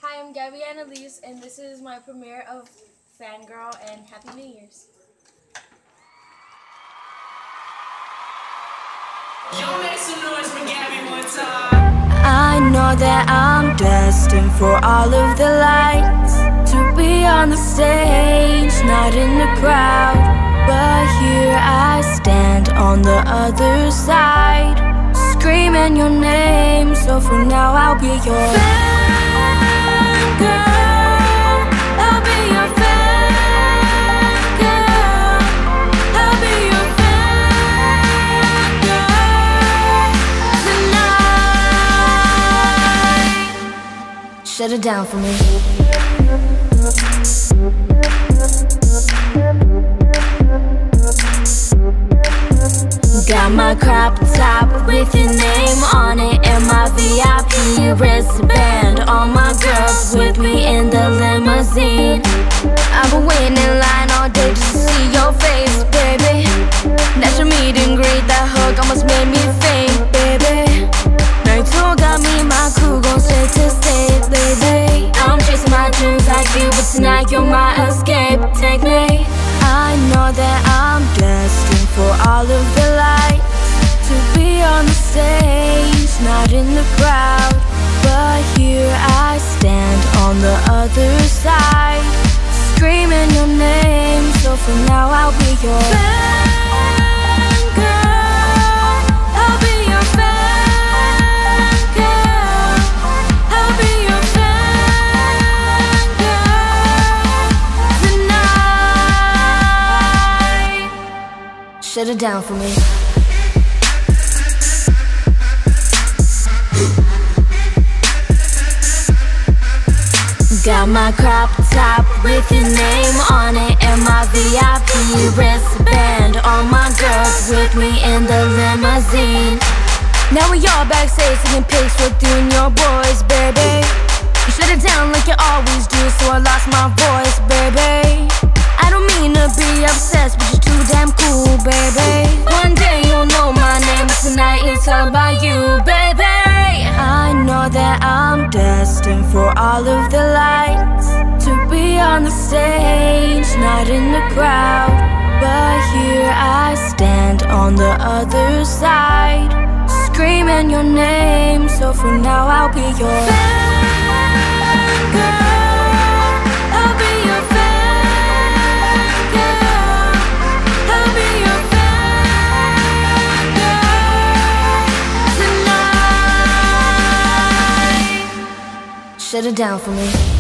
Hi, I'm Gabby Annalise, and this is my premiere of Fangirl, and Happy New Year's. Y'all make some noise for Gabby one time. I know that I'm destined for all of the lights, to be on the stage, not in the crowd. But here I stand on the other side, screaming your name. So for now I'll be your fangirl. I'll be your fangirl. I'll be your fangirl tonight. Shut it down for me. Got my crop top with your name on it and my VIP wristband. All my girls with me in the limousine. I've been waiting in line all day just to see your face, baby. That's your meet and greet, that hug almost made me faint, baby. Night two got me and my crew gon' straight to state, baby. I'm chasing my dreams like you, but tonight you're my escape. Take me. I know that I'm destined for all of the lights, to be on the stage, not in the crowd. But here I stand on the other side, screaming your name. So for now I'll be your fangirl. I'll be your fangirl. I'll be your fangirl tonight. Shut it down for me. Got my crop top with your name on it and my VIP wristband. All my girls with me in the limousine. Now we all backstage taking pics with you and your boys, baby. You shut it down like you always do, so I lost my voice, baby. I don't mean to be obsessed, but you're too damn cool, baby. One day you'll know my name, but tonight it's all about you, baby. I know that I'm destined for all of the lights, to be on the stage, not in the crowd. But here I stand on the other side, screaming your name. So for now I'll be your fangirl. I'll be your fangirl. I'll be your fangirl tonight. Shut it down for me.